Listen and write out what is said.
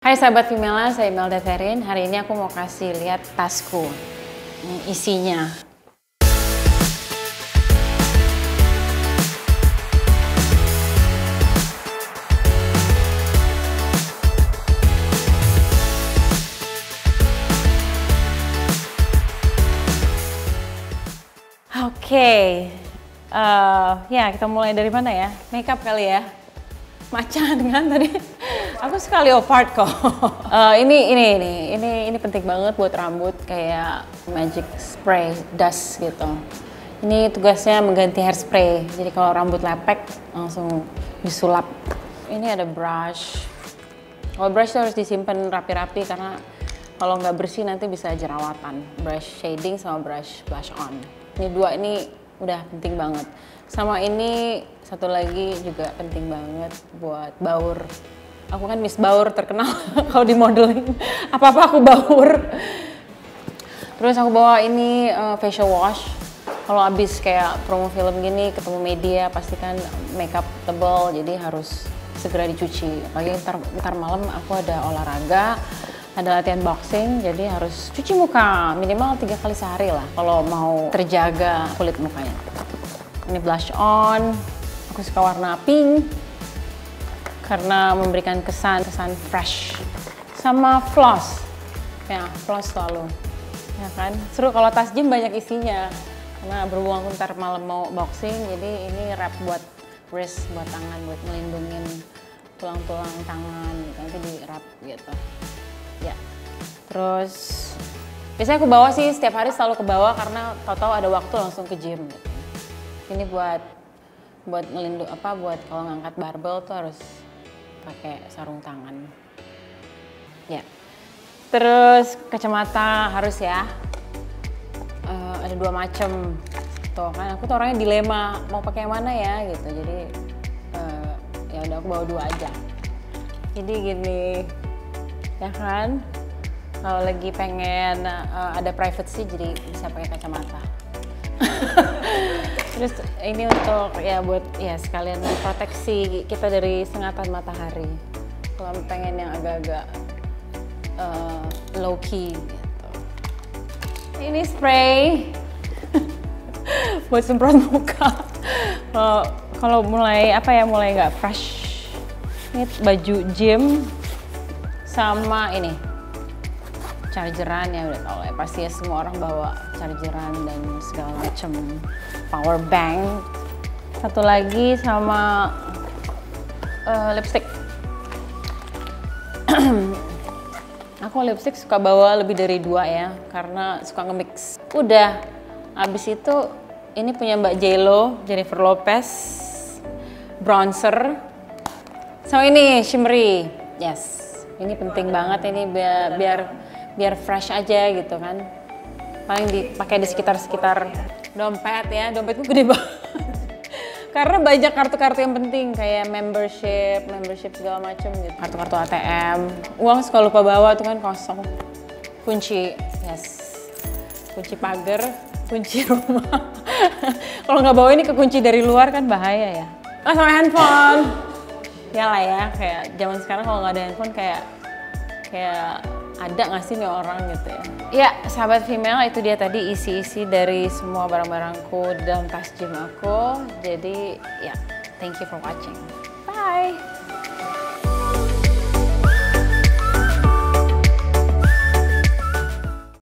Hai sahabat Vimela, saya Imelda Therin. Hari ini aku mau kasih lihat tasku. Ini isinya. Oke, ya kita mulai dari mana ya? Makeup kali ya? Macan kan tadi. Aku suka leopard kok. Ini penting banget buat rambut, kayak magic spray dust gitu. Ini tugasnya mengganti hairspray. Jadi kalau rambut lepek langsung disulap. Ini ada brush. Kalau brush itu harus disimpan rapi-rapi karena kalau nggak bersih nanti bisa jerawatan. Brush shading sama brush blush on. Ini dua ini udah penting banget. Sama ini satu lagi juga penting banget buat baur. Aku kan Miss Baur terkenal kalau di modeling. Apa-apa aku baur. Terus aku bawa ini facial wash. Kalau abis kayak promo film gini ketemu media pasti kan makeup tebal, jadi harus segera dicuci. Apalagi ntar malam aku ada olahraga, ada latihan boxing, jadi harus cuci muka minimal 3 kali sehari lah kalau mau terjaga kulit mukanya. Ini blush on, aku suka warna pink karena memberikan kesan fresh. Sama floss, ya floss selalu, ya kan. Seru kalau tas gym banyak isinya, karena berhubung aku ntar malam mau boxing, jadi ini wrap buat wrist, buat tangan, buat melindungin tulang-tulang tangan, nanti di wrap gitu. Ya, terus biasanya aku bawa sih setiap hari, selalu ke bawah karena tahu-tahu ada waktu langsung ke gym gitu. Ini buat ngelindung buat kalau ngangkat barbel tuh harus pakai sarung tangan. Ya. Terus kacamata harus ya. Ada 2 macam. Tuh kan aku tuh orangnya dilema mau pakai yang mana ya gitu. Jadi ya udah aku bawa 2 aja. Jadi gini. Ya kan? Kalau lagi pengen ada privacy jadi bisa pakai kacamata. Terus ini untuk ya buat ya sekalian proteksi kita dari sengatan matahari. Kalau pengen yang agak-agak low key gitu. Ini spray buat semprot muka. Kalau mulai mulai nggak fresh. Ini baju gym sama ini chargeran, ya udah tau ya, pasti ya semua orang bawa chargeran dan segala macam, power bank. Satu lagi sama lipstick. Aku lipstick suka bawa lebih dari 2 ya, karena suka nge-mix. Udah, abis itu ini punya Mbak J.Lo, Jennifer Lopez, bronzer. Sama ini shimmery, yes. Ini penting banget ini biar fresh aja gitu kan. Paling dipakai di sekitar dompet ya, dompetku gede banget. Karena banyak kartu-kartu yang penting kayak membership segala macem gitu. Kartu-kartu ATM, uang suka lupa bawa tuh kan kosong. Kunci, yes. Kunci pagar, kunci rumah. Kalau nggak bawa ini kekunci dari luar kan bahaya ya. Sama handphone. Ya lah ya, kayak zaman sekarang kalau nggak ada handphone kayak ada nggak sih nih orang gitu ya. Ya, sahabat Vimela, itu dia tadi isi-isi dari semua barang-barangku dalam tas gym aku. Jadi ya, thank you for watching. Bye!